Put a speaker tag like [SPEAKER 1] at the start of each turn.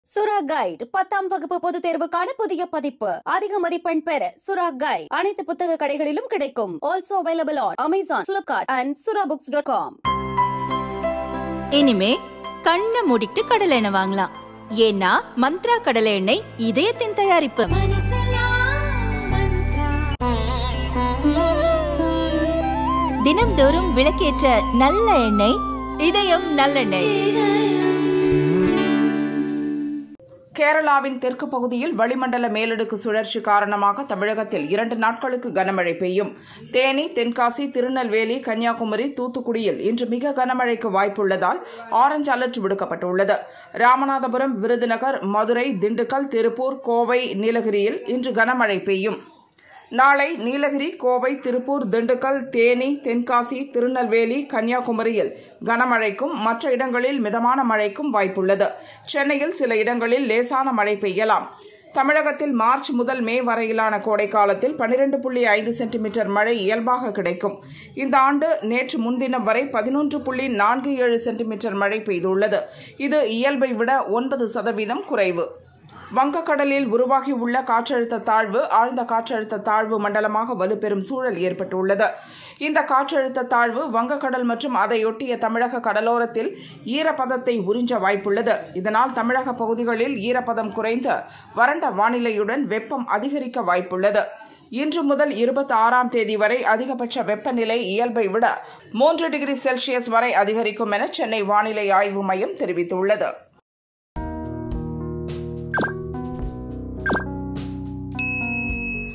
[SPEAKER 1] சுரா கைட் 10ஆம் வகுப்பு பொதுத் தேர்வுக்கான புதிய பதிப்பு. அதிக மதிப்பெண் பெற சுரா கைட் அனைத்து புத்தக கடைகளிலும் கிடைக்கும். Also available on Amazon, Flipkart and surabooks.com.
[SPEAKER 2] இனிமே கண்ணை மூடிட்டு கடலை எண்ணெய் வாங்கலாம். ஏன்னா மந்த்ரா கடலை எண்ணெய் இதயத்தின் தயாரிப்பு. தினம்தோறும் விளக்கேற்ற நல்ல எண்ணெய் இதயம் நல்லெண்ணெய்.
[SPEAKER 3] கேரளாவின் தெற்கு பகுதியில் வளிமண்டல மேலடுக்கு சுழற்சி காரணமாக தமிழகத்தில் 2 நாட்களுக்கு கனமழை பெய்யும். தேனி, தென்காசி, திருநெல்வேலி, கன்னியாகுமரி, தூத்துக்குடியில் இன்று மிக கனமழைக்கு வாய்ப்புள்ளதால் ஆரஞ்சு அலர்ட் விடுக்கப்பட்டுள்ளது. ராமநாதபுரம், விருதுநகர், மதுரை, திண்டுக்கல், திருப்பூர், கோவை, நீலகிரியில் இன்று கனமழை பெய்யும். நாளை நீலகிரி, கோவை, திருப்பூர், திண்டுக்கல், தேனி, தென்காசி, திருநெல்வேலி, கன்னியாகுமரியில் கனமழைக்கும் மற்ற இடங்களில் மிதமான மழைக்கும் வாய்ப்புள்ளது. சென்னையில் சில இடங்களில் லேசான மழை பெய்யலாம். தமிழகத்தில் மார்ச் முதல் மே வரையிலான கோடை காலத்தில் 12.5 சென்டிமீட்டர் மழை இயல்பாக கிடைக்கும். இந்த ஆண்டு நேற்று முன்தினம் வரை 11.47 சென்டிமீட்டர் மழை பெய்துள்ளது. இது இயல்பை விட 9% குறைவு. வங்கக்கடலில் உருவாகியுள்ள காற்றழுத்த தாழ்வு ஆழ்ந்த காற்றழுத்த தாழ்வு மண்டலமாக வலுப்பெறும் சூழல் ஏற்பட்டுள்ளது. இந்த காற்றழுத்த தாழ்வு வங்கக்கடல் மற்றும் அதையொட்டிய தமிழக கடலோரத்தில் ஈரப்பதத்தை உறிஞ்ச வாய்ப்புள்ளது. இதனால் தமிழக பகுதிகளில் ஈரப்பதம் குறைந்து வறண்ட வானிலையுடன் வெப்பம் அதிகரிக்க வாய்ப்புள்ளது. இன்று முதல் 26ஆம் தேதி வரை அதிகபட்ச வெப்பநிலை இயல்பை விட 3 டிகிரி செல்சியஸ் வரை அதிகரிக்கும் என சென்னை வானிலை ஆய்வு மையம் தெரிவித்துள்ளது.